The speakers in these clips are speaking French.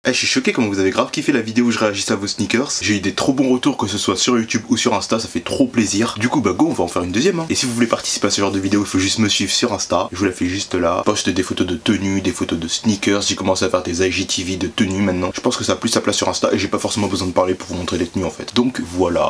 Je suis choqué comment vous avez grave kiffé la vidéo où je réagissais à vos sneakers. J'ai eu des trop bons retours, que ce soit sur YouTube ou sur Insta, ça fait trop plaisir. Du coup bah go, on va en faire une deuxième hein. Et si vous voulez participer à ce genre de vidéo, il faut juste me suivre sur Insta. Je vous la fais juste là. Je poste des photos de tenues, des photos de sneakers. J'ai commencé à faire des IGTV de tenues maintenant. Je pense que ça a plus sa place sur Insta et j'ai pas forcément besoin de parler pour vous montrer les tenues en fait. Donc voilà.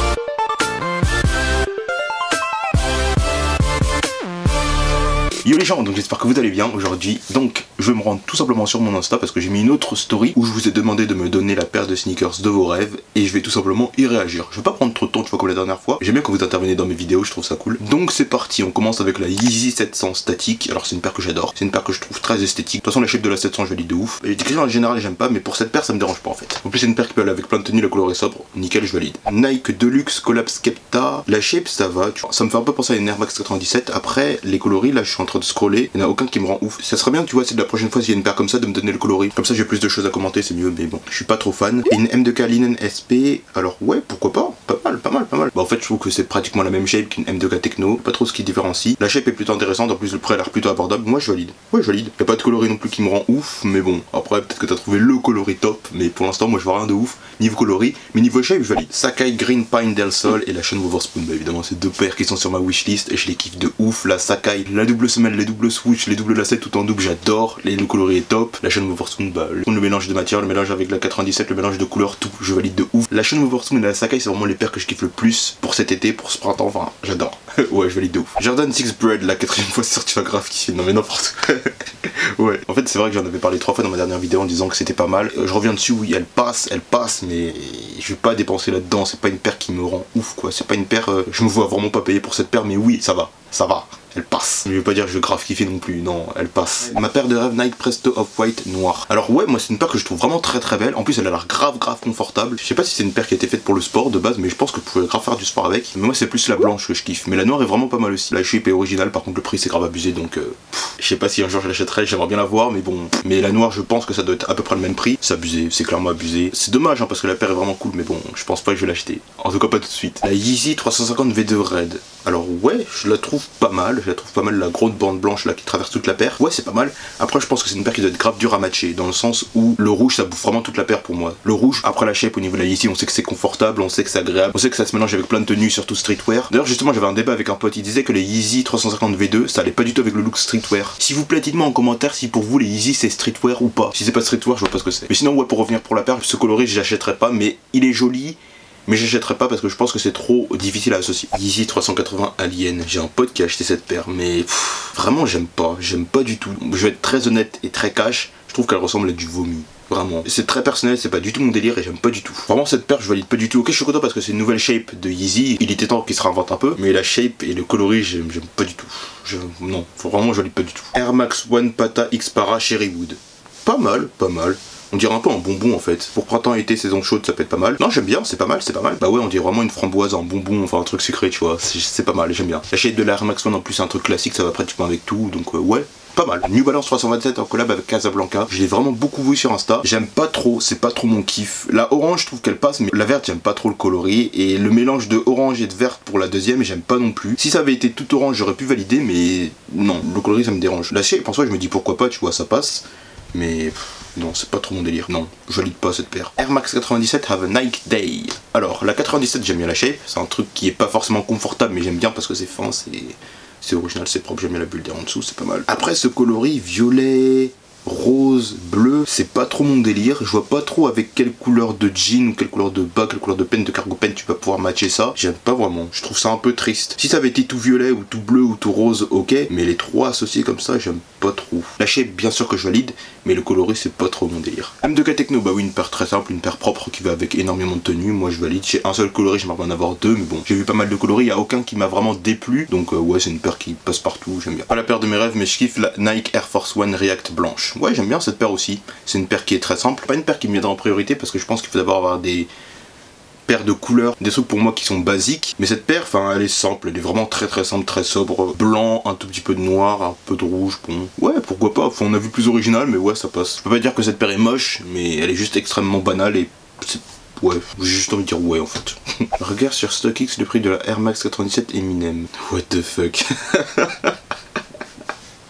Yo les gens, donc j'espère que vous allez bien aujourd'hui. Donc je vais me rendre tout simplement sur mon Insta parce que j'ai mis une autre story où je vous ai demandé de me donner la paire de sneakers de vos rêves et je vais tout simplement y réagir. Je vais pas prendre trop de temps, tu vois, comme la dernière fois. J'aime bien quand vous intervenez dans mes vidéos, je trouve ça cool. Donc c'est parti, on commence avec la Yeezy 700 statique. Alors c'est une paire que j'adore, c'est une paire que je trouve très esthétique. De toute façon la shape de la 700 je valide de ouf. Les déclinaisons en général j'aime pas, mais pour cette paire ça me dérange pas en fait. En plus c'est une paire qui peut aller avec plein de tenues, la couleur est sobre, nickel, je valide. Nike Deluxe Collab Skepta, la shape ça va, tu vois. Ça me fait un peu penser à une Air Max 97. Après les coloris là je suis en train de scroller. Il n'y en a aucun qui me rend ouf. Ça serait bien, tu vois, c'est de la prochaine fois s'il y a une paire comme ça de me donner le coloris. Comme ça j'ai plus de choses à commenter, c'est mieux, mais bon, je suis pas trop fan. Et une M2K Linen SP, alors ouais, pourquoi pas. Pas mal. Bah en fait je trouve que c'est pratiquement la même shape qu'une M2K Techno, pas trop ce qui différencie. La shape est plutôt intéressante, en plus le prix a l'air plutôt abordable. Moi je valide. Ouais, je valide. Y a pas de coloris non plus qui me rend ouf, mais bon, après peut-être que t'as trouvé le coloris top, mais pour l'instant moi je vois rien de ouf niveau coloris, mais niveau shape je valide. Sakai Green Pine Del Sol et la Sean Wotherspoon, bah évidemment c'est deux paires qui sont sur ma wishlist et je les kiffe de ouf. La Sakai, la double semelle, les doubles swoosh, les doubles lacets tout en double, j'adore. Le coloris est top. La Sean Wotherspoon, bah le mélange de matière, le mélange avec la 97, le mélange de couleurs, tout, je valide de ouf. La Sean Wotherspoon et la Sakai c'est vraiment les paires que je kiffe le plus pour cet été, pour ce printemps, enfin j'adore. Ouais, je valide de ouf. Jordan 6 Bread, la 4ème fois c'est sorti, tu vas grave kiffer, non mais n'importe quoi. Ouais, en fait c'est vrai que j'en avais parlé 3 fois dans ma dernière vidéo en disant que c'était pas mal. Je reviens dessus, oui elle passe, mais je vais pas dépenser là-dedans, c'est pas une paire qui me rend ouf quoi, c'est pas une paire, je me vois vraiment pas payer pour cette paire, mais oui ça va, elle passe. Je vais pas dire que je vais grave kiffer non plus, non, elle passe. Ma paire de rêve Nike Presto Off-White noire. Alors ouais, moi c'est une paire que je trouve vraiment très belle. En plus elle a l'air grave confortable. Je sais pas si c'est une paire qui a été faite pour le sport de base, mais je pense que vous pouvez grave faire du sport avec. Mais moi c'est plus la blanche que je kiffe. Mais la noire est vraiment pas mal aussi. La shape est originale, par contre le prix c'est grave abusé, donc je sais pas si un jour je l'achèterai, j'aimerais bien la voir, mais bon. Mais la noire je pense que ça doit être à peu près le même prix. C'est abusé, c'est clairement abusé. C'est dommage hein, parce que la paire est vraiment cool, mais bon, je pense pas que je vais l'acheter. En tout cas pas tout de suite. La Yeezy 350 V2 Red. Alors ouais, je la trouve pas mal, la grosse bande blanche là qui traverse toute la paire. Ouais c'est pas mal. Après je pense que c'est une paire qui doit être grave dure à matcher, dans le sens où le rouge ça bouffe vraiment toute la paire pour moi. Le rouge, après la shape au niveau de la Yeezy, on sait que c'est confortable, on sait que c'est agréable, on sait que ça se mélange avec plein de tenues, surtout streetwear. D'ailleurs justement j'avais un débat avec un pote, il disait que les Yeezy 350 V2 ça allait pas du tout avec le look streetwear. S'il vous plaît dites-moi en commentaire si pour vous les Yeezy c'est streetwear ou pas. Si c'est pas streetwear je vois pas ce que c'est. Mais sinon ouais, pour revenir pour la paire, ce coloris j'achèterais pas, mais il est joli. Mais j'achèterai pas parce que je pense que c'est trop difficile à associer. Yeezy 380 Alien, j'ai un pote qui a acheté cette paire, mais vraiment j'aime pas du tout. Je vais être très honnête et très cash, je trouve qu'elle ressemble à du vomi. Vraiment. C'est très personnel, c'est pas du tout mon délire et j'aime pas du tout. Vraiment cette paire je valide pas du tout. Ok je suis content parce que c'est une nouvelle shape de Yeezy, il était temps qu'il se réinvente un peu, mais la shape et le coloris j'aime pas du tout. Non, vraiment je valide pas du tout. Air Max One Pata X Para Cherrywood. Pas mal. On dirait un peu un bonbon en fait. Pour printemps, été, saison chaude, ça peut être pas mal. Non, j'aime bien, c'est pas mal. Bah ouais, on dirait vraiment une framboise, un bonbon, enfin un truc sucré, tu vois. C'est pas mal, j'aime bien. La shape de l'Air Max One en plus, c'est un truc classique, ça va pratiquement avec tout, donc ouais. Pas mal. New Balance 327 en collab avec Casablanca. Je l'ai vraiment beaucoup vu sur Insta. J'aime pas trop, c'est pas trop mon kiff. La orange, je trouve qu'elle passe, mais la verte, j'aime pas trop le coloris. Et le mélange de orange et de verte pour la deuxième, j'aime pas non plus. Si ça avait été tout orange, j'aurais pu valider, mais non, le coloris, ça me dérange. La shape, en soi, je me dis pourquoi pas, tu vois, ça passe. Mais non, c'est pas trop mon délire. Non, je valide pas cette paire. Air Max 97 Have a Nike Day. Alors, la 97, j'aime bien la shape. C'est un truc qui est pas forcément confortable, mais j'aime bien parce que c'est fin, c'est original, c'est propre. J'aime bien la bulle d'air en dessous, c'est pas mal. Après, ce coloris violet, rose, bleu, c'est pas trop mon délire. Je vois pas trop avec quelle couleur de jean ou quelle couleur de bas, quelle couleur de pen, de cargo pen tu vas pouvoir matcher ça. J'aime pas vraiment, je trouve ça un peu triste. Si ça avait été tout violet ou tout bleu ou tout rose, ok, mais les trois associés comme ça, j'aime pas trop. La shape, bien sûr que je valide, mais le coloris c'est pas trop mon délire. M2K Techno, bah oui, une paire très simple, une paire propre qui va avec énormément de tenues. Moi je valide, j'ai un seul coloris, j'aimerais en avoir deux, mais bon, j'ai vu pas mal de coloris, y a aucun qui m'a vraiment déplu, donc ouais, c'est une paire qui passe partout, j'aime bien. Pas la paire de mes rêves, mais je kiffe la Nike Air Force One React blanche. Ouais, j'aime bien cette paire aussi. C'est une paire qui est très simple, pas une paire qui me viendra en priorité parce que je pense qu'il faut d'abord avoir des paires de couleurs, des trucs pour moi qui sont basiques, mais cette paire, enfin elle est simple, elle est vraiment très simple, très sobre, blanc, un tout petit peu de noir, un peu de rouge, bon, ouais pourquoi pas, enfin on a vu plus original, mais ouais ça passe. Je peux pas dire que cette paire est moche, mais elle est juste extrêmement banale et c'est... Ouais, j'ai juste envie de dire ouais en fait. Regarde sur StockX le prix de la Air Max 97 Eminem. What the fuck.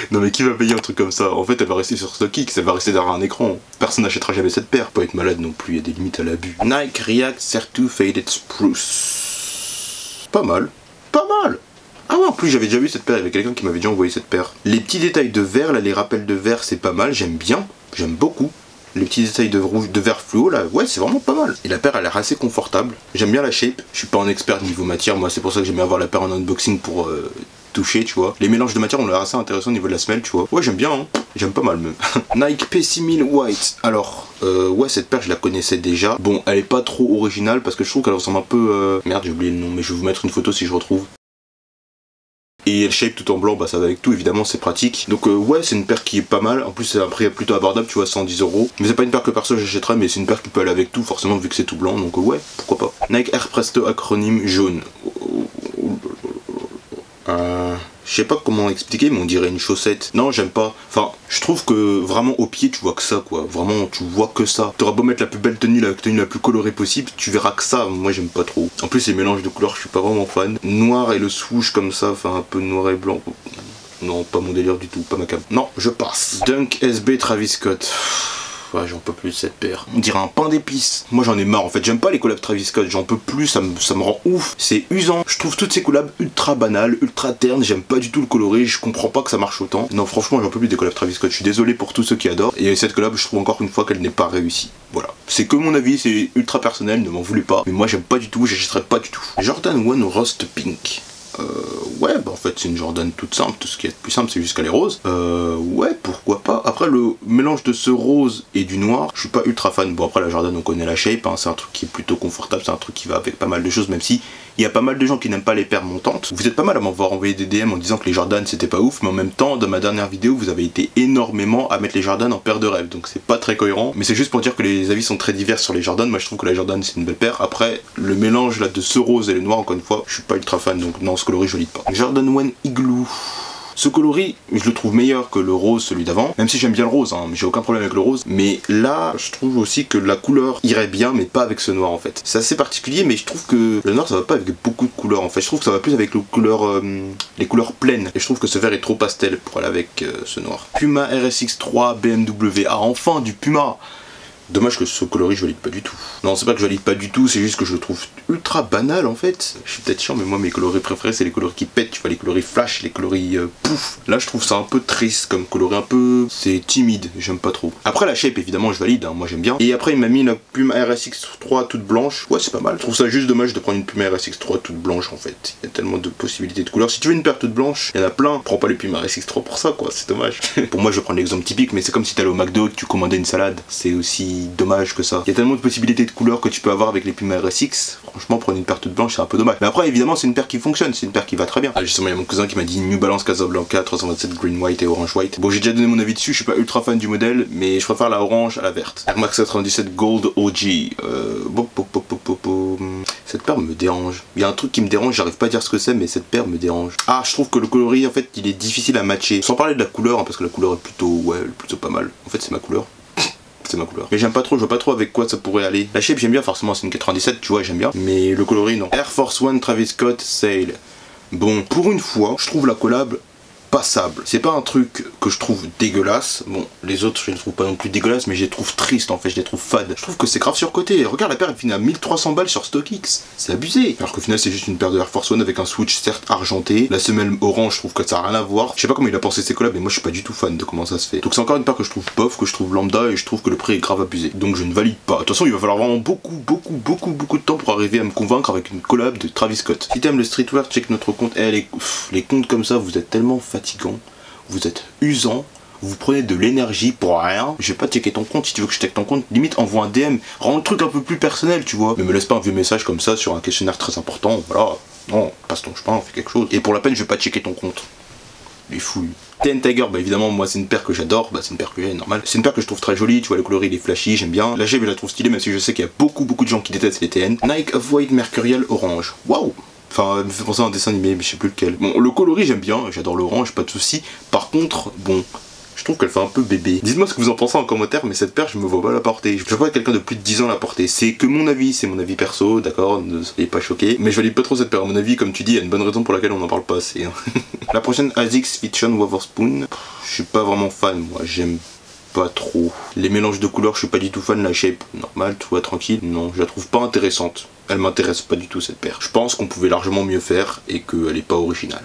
Non mais qui va payer un truc comme ça? En fait elle va rester sur StockX, elle va rester derrière un écran. Personne n'achètera jamais cette paire. Pas être malade non plus, il y a des limites à l'abus. Nike React Certu Faded Spruce. Pas mal. Pas mal. Ah ouais, en plus j'avais déjà vu cette paire, il y avait quelqu'un qui m'avait déjà envoyé cette paire. Les petits détails de verre, là les rappels de verre c'est pas mal, j'aime bien, j'aime beaucoup. Les petits détails de rouge, de verre fluo là, ouais c'est vraiment pas mal. Et la paire elle a l'air assez confortable, j'aime bien la shape, je suis pas un expert niveau matière, moi c'est pour ça que j'aime bien avoir la paire en unboxing pour toucher tu vois. Les mélanges de matière ont l'air assez intéressants au niveau de la semelle tu vois. Ouais j'aime bien, hein. J'aime pas mal même. Nike P6000 White, alors ouais cette paire je la connaissais déjà. Bon elle est pas trop originale parce que je trouve qu'elle ressemble un peu... Merde j'ai oublié le nom mais je vais vous mettre une photo si je retrouve. Et elle shape tout en blanc, bah ça va avec tout évidemment, c'est pratique. Donc ouais c'est une paire qui est pas mal, en plus c'est un prix plutôt abordable, tu vois 110 €. Mais c'est pas une paire que perso j'achèterais, mais c'est une paire qui peut aller avec tout forcément vu que c'est tout blanc, donc ouais, pourquoi pas. Nike Air Presto acronyme jaune. Je sais pas comment expliquer mais on dirait une chaussette. Non j'aime pas, enfin je trouve que vraiment au pied tu vois que ça quoi, vraiment tu vois que ça. T'auras beau mettre la plus belle tenue, la tenue la plus colorée possible, tu verras que ça, moi j'aime pas trop. En plus les mélanges de couleurs je suis pas vraiment fan. Noir et le swoosh comme ça, enfin un peu noir et blanc. Non pas mon délire du tout, pas ma cam. Non je passe. Dunk SB Travis Scott. Ouais, j'en peux plus de cette paire. On dirait un pain d'épices. Moi j'en ai marre en fait, j'aime pas les collabs Travis Scott, j'en peux plus, ça me rend ouf. C'est usant. Je trouve toutes ces collabs ultra banales, ultra ternes, j'aime pas du tout le coloré, je comprends pas que ça marche autant. Non franchement j'en peux plus des collabs Travis Scott, je suis désolé pour tous ceux qui adorent. Et cette collab je trouve encore une fois qu'elle n'est pas réussie. Voilà. C'est que mon avis, c'est ultra personnel, ne m'en voulez pas. Mais moi j'aime pas du tout, j'achèterai pas du tout. Jordan 1 Rust Pink. Ouais, bah en fait c'est une Jordan toute simple, tout ce qui est plus simple c'est juste qu'elle est rose. Ouais, pourquoi pas. Après le mélange de ce rose et du noir, je suis pas ultra fan. Bon après la Jordan on connaît la shape, hein, c'est un truc qui est plutôt confortable, c'est un truc qui va avec pas mal de choses, même si il y a pas mal de gens qui n'aiment pas les paires montantes. Vous êtes pas mal à m'avoir envoyé des DM en disant que les Jordan c'était pas ouf, mais en même temps dans ma dernière vidéo vous avez été énormément à mettre les Jordan en paire de rêve, donc c'est pas très cohérent. Mais c'est juste pour dire que les avis sont très divers sur les Jordan. Moi je trouve que la Jordan c'est une belle paire. Après le mélange là de ce rose et le noir encore une fois, je suis pas ultra fan, donc non ce coloris je lis pas. Jordan 1 Igloo. Ce coloris, je le trouve meilleur que le rose, celui d'avant, même si j'aime bien le rose, hein, j'ai aucun problème avec le rose, mais là, je trouve aussi que la couleur irait bien, mais pas avec ce noir en fait. C'est assez particulier, mais je trouve que le noir ça va pas avec beaucoup de couleurs en fait, je trouve que ça va plus avec les couleurs pleines, et je trouve que ce vert est trop pastel pour aller avec ce noir. Puma RSX 3 BMW, ah enfin du Puma! Dommage que ce coloris je valide pas du tout. Non c'est pas que je valide pas du tout, c'est juste que je le trouve ultra banal en fait. Je suis peut-être chiant mais moi mes coloris préférés c'est les coloris qui pètent, tu vois les coloris flash, les coloris pouf. Là je trouve ça un peu triste comme coloris, un peu... c'est timide, j'aime pas trop. Après la shape évidemment je valide, hein, moi j'aime bien. Et après il m'a mis la Puma RSX 3 toute blanche, ouais c'est pas mal. Je trouve ça juste dommage de prendre une Puma RSX 3 toute blanche en fait. Il y a tellement de possibilités de couleurs. Si tu veux une paire toute blanche, il y en a plein. Prends pas les Puma RSX 3 pour ça quoi, c'est dommage. Pour moi je vais prendre l'exemple typique, mais c'est comme si t'allais au McDo et que tu commandais une salade. C'est aussi dommage que ça. Il y a tellement de possibilités de couleurs que tu peux avoir avec les Puma RSX. Franchement, prendre une paire toute blanche, c'est un peu dommage. Mais après, évidemment, c'est une paire qui fonctionne, c'est une paire qui va très bien. Ah, justement, il y a mon cousin qui m'a dit New Balance Casablanca 327 Green White et Orange White. Bon, j'ai déjà donné mon avis dessus, je suis pas ultra fan du modèle, mais je préfère la orange à la verte. Air Max 97 Gold OG. Cette paire me dérange. Il y a un truc qui me dérange, j'arrive pas à dire ce que c'est, mais cette paire me dérange. Ah, je trouve que le coloris, en fait, il est difficile à matcher. Sans parler de la couleur, hein, parce que la couleur est plutôt, ouais, plutôt pas mal. En fait, c'est ma couleur. C'est ma couleur. Mais j'aime pas trop, je vois pas trop avec quoi ça pourrait aller. La shape j'aime bien, forcément c'est une 97, tu vois, j'aime bien. Mais le coloris non. Air Force One Travis Scott Sail. Bon, pour une fois, je trouve la collab passable. C'est pas un truc que je trouve dégueulasse. Bon, les autres je les trouve pas non plus dégueulasses, mais je les trouve tristes en fait, je les trouve fades. Je trouve que c'est grave surcoté. Regarde la paire, elle finit à 1300 balles sur StockX. C'est abusé. Alors qu'au final c'est juste une paire de Air Force One avec un switch certes argenté. La semelle orange, je trouve que ça a rien à voir. Je sais pas comment il a pensé ses collabs, mais moi je suis pas du tout fan de comment ça se fait. Donc c'est encore une paire que je trouve bof, que je trouve lambda, et je trouve que le prix est grave abusé. Donc je ne valide pas. De toute façon il va falloir vraiment beaucoup de temps pour arriver à me convaincre avec une collab de Travis Scott. Si t'aimes le streetwear, check notre compte. Les comptes comme ça, vous êtes tellement fatigants. Vous êtes usant, vous prenez de l'énergie pour rien. Je vais pas checker ton compte, si tu veux que je check ton compte, limite envoie un DM, rends le truc un peu plus personnel, tu vois. Mais me laisse pas un vieux message comme ça sur un questionnaire très important, voilà. Non, passe ton chemin, fais quelque chose. Et pour la peine, je vais pas checker ton compte. Les fouilles. TN Tiger, bah évidemment, moi c'est une paire que j'adore, bah c'est une paire que j'ai, normal. C'est une paire que je trouve très jolie, tu vois, le coloris il est flashy, j'aime bien. La shape je la trouve stylée, même si je sais qu'il y a beaucoup de gens qui détestent les TN. Nike Off-White Mercurial Orange. Waouh! Enfin, elle me fait penser à un dessin animé, mais je sais plus lequel. Bon, le coloris j'aime bien, j'adore l'orange, pas de soucis. Par contre, bon, Je trouve qu'elle fait un peu bébé. Dites-moi ce que vous en pensez en commentaire, mais cette paire, je me vois pas la porter. Je vois quelqu'un de plus de 10 ans la porter. C'est que mon avis, c'est mon avis perso, d'accord, ne soyez pas choqués. Mais je valide pas trop cette paire. À mon avis, comme tu dis, il y a une bonne raison pour laquelle on en parle pas assez. Hein. La prochaine ASICS Fiction Wotherspoon, je suis pas vraiment fan, moi, j'aime pas trop. Les mélanges de couleurs, je suis pas du tout fan. La shape, normale, tout va tranquille. Non, je la trouve pas intéressante. Elle m'intéresse pas du tout cette paire. Je pense qu'on pouvait largement mieux faire et qu'elle est pas originale.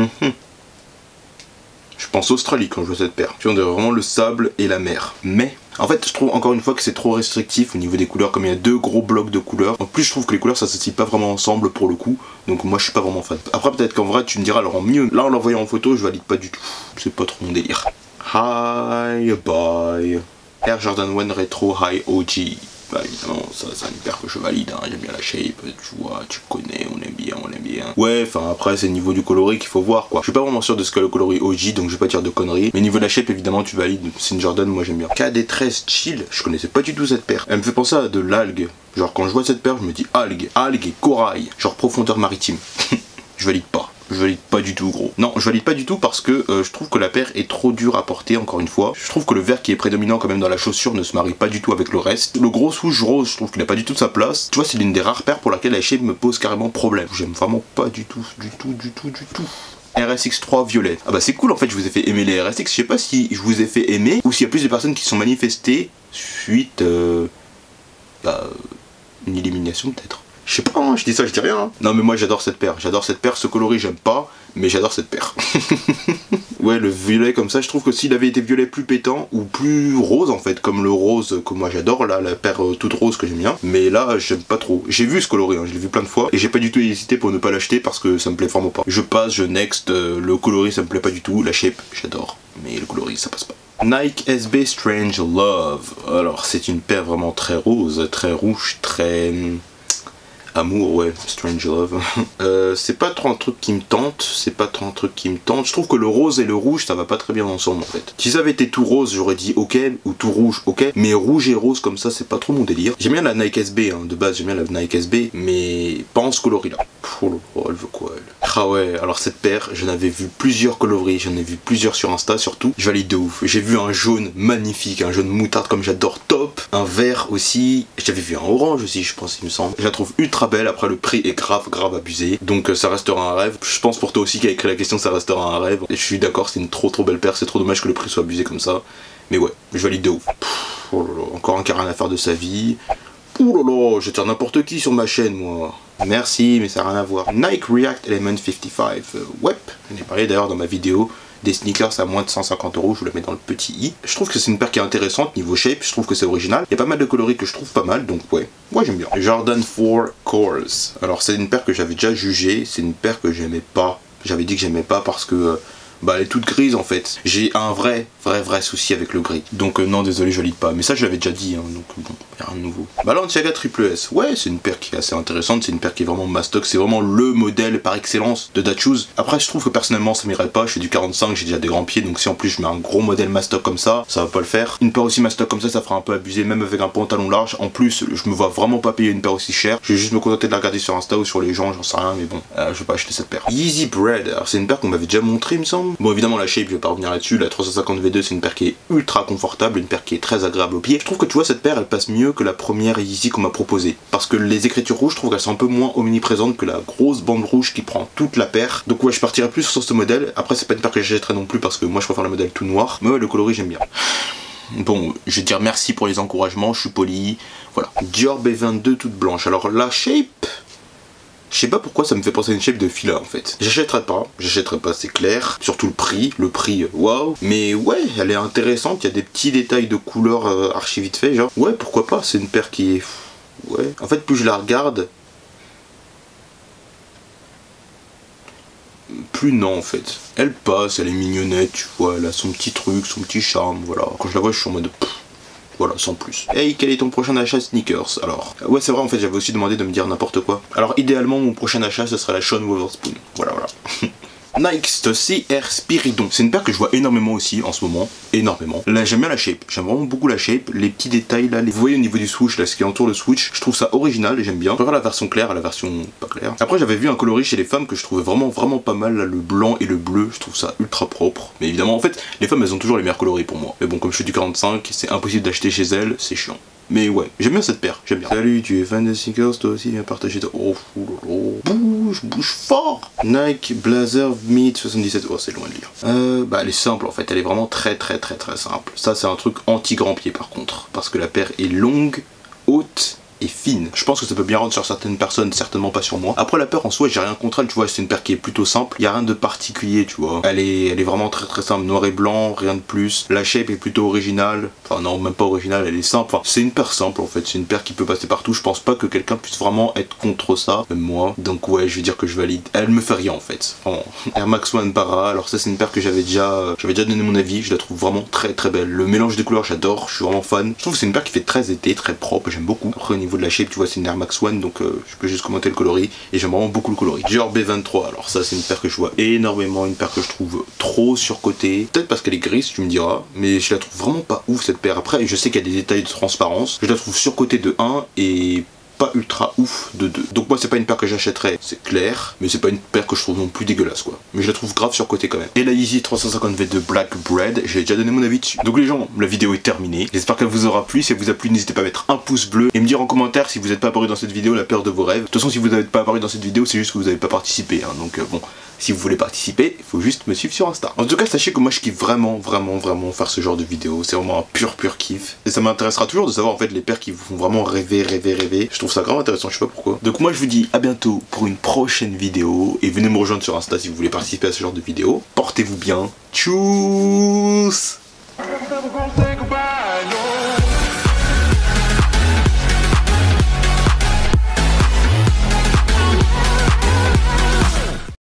Je pense Australie quand je vois cette paire. Tu vois, on dirait vraiment le sable et la mer. Mais, en fait, je trouve encore une fois que c'est trop restrictif au niveau des couleurs, comme il y a deux gros blocs de couleurs. En plus, je trouve que les couleurs, ça s'associe pas vraiment ensemble pour le coup. Donc moi, je suis pas vraiment fan. Après, peut-être qu'en vrai, tu me diras, alors en mieux. Là, en l'envoyant en photo, je valide pas du tout. C'est pas trop mon délire. Hi, bye. Air Jordan 1 Retro High OG. Bah évidemment, ça c'est une paire que je valide, hein. J'aime bien la shape, tu vois, tu connais, on aime bien, on aime bien. Ouais, enfin après c'est le niveau du coloris qu'il faut voir quoi. Je suis pas vraiment sûr de ce que le coloris OG, donc je vais pas dire de conneries. Mais niveau de la shape évidemment tu valides, c'est une Jordan, moi j'aime bien. KD13 Chill, je connaissais pas du tout cette paire. Elle me fait penser à de l'algue. Genre quand je vois cette paire je me dis algue, algue et corail, genre profondeur maritime. Je valide pas. Je valide pas du tout gros. Non, je valide pas du tout parce que je trouve que la paire est trop dure à porter encore une fois. Je trouve que le vert qui est prédominant quand même dans la chaussure ne se marie pas du tout avec le reste. Le gros souche rose, je trouve qu'il a pas du tout sa place. Tu vois, c'est l'une des rares paires pour laquelle la shape me pose carrément problème. J'aime vraiment pas du tout, du tout. RSX3 violet. Ah bah c'est cool en fait, je vous ai fait aimer les RSX. Je sais pas si je vous ai fait aimer ou s'il y a plus de personnes qui se sont manifestées suite une élimination peut-être. Je sais pas, hein, je dis ça, je dis rien. Hein. Non mais moi j'adore cette paire, ce coloris j'aime pas, mais j'adore cette paire. Ouais, le violet comme ça, je trouve que s'il avait été violet plus pétant, ou plus rose en fait, comme le rose que moi j'adore, là, la paire toute rose que j'aime bien, mais là j'aime pas trop. J'ai vu ce coloris, hein, je l'ai vu plein de fois, et j'ai pas du tout hésité pour ne pas l'acheter parce que ça me plaît vraiment pas. Je passe, je next, le coloris ça me plaît pas du tout, la shape j'adore, mais le coloris ça passe pas. Nike SB Strange Love, alors c'est une paire vraiment très rose, très rouge, très... Amour, ouais, Strange Love. C'est pas trop un truc qui me tente, Je trouve que le rose et le rouge, ça va pas très bien ensemble en fait. Si ça avait été tout rose, j'aurais dit ok, ou tout rouge, ok. Mais rouge et rose comme ça, c'est pas trop mon délire. J'aime bien la Nike SB, hein, de base, j'aime bien la Nike SB, mais pas en ce coloris là. Oh là là, elle veut quoi elle? Ah ouais, alors cette paire, j'en avais vu plusieurs coloris, j'en ai vu plusieurs sur Insta surtout. Je valide de ouf. J'ai vu un jaune magnifique, un jaune moutarde comme j'adore, top. Un vert aussi. J'avais vu un orange aussi, je pense, il me semble. Je la trouve ultra belle. Après, le prix est grave abusé. Donc ça restera un rêve. Je pense pour toi aussi qui a écrit la question, ça restera un rêve. Et je suis d'accord, c'est une trop belle paire. C'est trop dommage que le prix soit abusé comme ça. Mais ouais, je valide de ouf. Oh là là, encore un qui a rien à faire de sa vie. Ouh là là, je tire n'importe qui sur ma chaîne, moi. Merci, mais ça n'a rien à voir. Nike React Element 55. Ouais, j'en ai parlé d'ailleurs dans ma vidéo des sneakers à moins de 150 €, je vous la mets dans le petit i. Je trouve que c'est une paire qui est intéressante niveau shape, je trouve que c'est original. Il y a pas mal de coloris que je trouve pas mal, donc ouais, moi j'aime bien. Jordan 4 Cores. Alors c'est une paire que j'avais déjà jugée, c'est une paire que j'aimais pas. J'avais dit que j'aimais pas parce que elle est toute grise en fait. J'ai un vrai souci avec le gris. Donc non, désolé, je valide pas. Mais ça, je l'avais déjà dit, hein, donc bon, y a rien de nouveau. Balenciaga Triple S. Ouais, c'est une paire qui est assez intéressante. C'est une paire qui est vraiment mastoc. C'est vraiment le modèle par excellence de Dad Shoes. Après, je trouve que personnellement, ça m'irait pas. Je fais du 45, j'ai déjà des grands pieds. Donc si en plus je mets un gros modèle mastoc comme ça va pas le faire. Une paire aussi mastoc comme ça fera un peu abuser, même avec un pantalon large. En plus, je me vois vraiment pas payer une paire aussi chère. Je vais juste me contenter de la regarder sur Insta ou sur les gens, j'en sais rien. Mais bon, je vais pas acheter cette paire. Yeezy Bread. Alors c'est une paire qu'on m'avait déjà montré, il me semble. Bon, évidemment, la shape, je vais pas revenir là-dessus. La 350 V2, c'est une paire qui est ultra confortable, une paire qui est très agréable au pied. Je trouve que tu vois, cette paire, elle passe mieux que la première Yeezy qu'on m'a proposée. Parce que les écritures rouges, je trouve qu'elles sont un peu moins omniprésentes que la grosse bande rouge qui prend toute la paire. Donc ouais, je partirais plus sur ce modèle. Après, c'est pas une paire que j'achèterais non plus parce que moi, je préfère le modèle tout noir. Mais ouais, le coloris, j'aime bien. Bon, je vais dire merci pour les encouragements, je suis poli. Voilà. Dior B22 toute blanche. Alors la shape... Je sais pas pourquoi ça me fait penser à une shape de Fila en fait. J'achèterai pas, c'est clair. Surtout le prix, waouh. Mais ouais, elle est intéressante, il y a des petits détails de couleur archi vite fait, genre. Ouais, pourquoi pas, c'est une paire qui est... Ouais. En fait, plus je la regarde... Plus non en fait. Elle passe, elle est mignonnette, tu vois, elle a son petit truc, son petit charme, voilà. Quand je la vois, je suis en mode... Voilà, sans plus. Hey, quel est ton prochain achat sneakers? Alors, ouais, c'est vrai, en fait, j'avais aussi demandé de me dire n'importe quoi. Alors, idéalement, mon prochain achat, ce serait la Sean Wotherspoon. Voilà. Nike Stussy Air Spiridon. C'est une paire que je vois énormément aussi en ce moment. Énormément. Là, j'aime bien la shape. J'aime vraiment beaucoup la shape. Les petits détails là, vous voyez au niveau du swoosh, là, ce qui entoure le swoosh, je trouve ça original et j'aime bien. Je préfère la version claire à la version pas claire. Après, j'avais vu un coloris chez les femmes que je trouvais vraiment pas mal. Là, le blanc et le bleu, je trouve ça ultra propre. Mais évidemment, en fait, les femmes, elles ont toujours les meilleurs coloris pour moi. Mais bon, comme je suis du 45, c'est impossible d'acheter chez elles, c'est chiant. Mais ouais, j'aime bien cette paire, j'aime bien. Salut, tu es fan de sneakers, toi aussi, viens partager ta... Oh, bouge fort. Nike Blazer Mid 77, oh c'est loin de lire. Bah elle est simple en fait, elle est vraiment très simple. Ça c'est un truc anti-grand pied par contre, parce que la paire est longue, haute et fine. Je pense que ça peut bien rendre sur certaines personnes, certainement pas sur moi. Après la paire en soi, j'ai rien contre elle, tu vois, c'est une paire qui est plutôt simple. Il y a rien de particulier, tu vois. Elle est vraiment très simple, noir et blanc, rien de plus. La shape est plutôt originale. Enfin non, même pas originale, elle est simple. Enfin, c'est une paire simple en fait, c'est une paire qui peut passer partout. Je pense pas que quelqu'un puisse vraiment être contre ça, même moi. Donc ouais, je vais dire que je valide. Elle me fait rien en fait. Vraiment. Air Max One Para. Alors ça c'est une paire que j'avais déjà donné mon avis. Je la trouve vraiment très belle. Le mélange des couleurs, j'adore. Je suis vraiment fan. Je trouve que c'est une paire qui fait très été, très propre. J'aime beaucoup. Après au niveau de la shape, tu vois, c'est une Air Max One, donc je peux juste commenter le coloris et j'aime vraiment beaucoup le coloris. Dior B23, alors ça c'est une paire que je vois énormément, une paire que je trouve trop surcotée. Peut-être parce qu'elle est grise, tu me diras, mais je la trouve vraiment pas ouf cette paire. Après, je sais qu'il y a des détails de transparence. Je la trouve surcotée de 1 et pas ultra ouf de 2. Donc moi c'est pas une paire que j'achèterais, c'est clair, mais c'est pas une paire que je trouve non plus dégueulasse quoi. Mais je la trouve grave surcotée quand même. Et la Yeezy 350 V2 Black Bread, j'ai déjà donné mon avis dessus. Donc les gens, la vidéo est terminée. J'espère qu'elle vous aura plu. Si elle vous a plu, n'hésitez pas à mettre un pouce bleu et me dire en commentaire si vous n'êtes pas apparu dans cette vidéo la paire de vos rêves. De toute façon, si vous n'êtes pas apparu dans cette vidéo, c'est juste que vous n'avez pas participé. Hein. Donc bon, si vous voulez participer, il faut juste me suivre sur Insta. En tout cas, sachez que moi je kiffe vraiment faire ce genre de vidéo. C'est vraiment un pur kiff. Et ça m'intéressera toujours de savoir en fait les paires qui vous font vraiment rêver. Je trouve ça grave intéressant, je sais pas pourquoi. Donc moi je vous dis à bientôt pour une prochaine vidéo. Et venez me rejoindre sur Insta si vous voulez participer à ce genre de vidéo. Portez-vous bien. Tchuss.